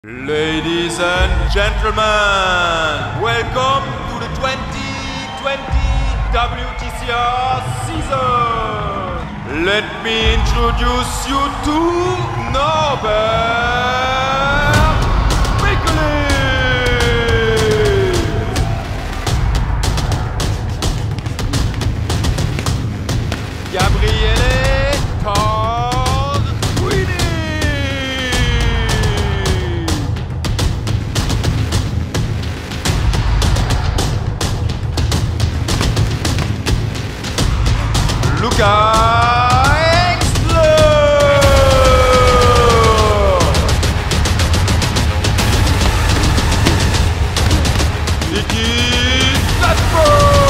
Ladies and gentlemen, welcome to the 2020 WTCR season. Let me introduce you to Norbert Pickling, Gabriele Tarquini, Luca Exler, Iki Stadtberg.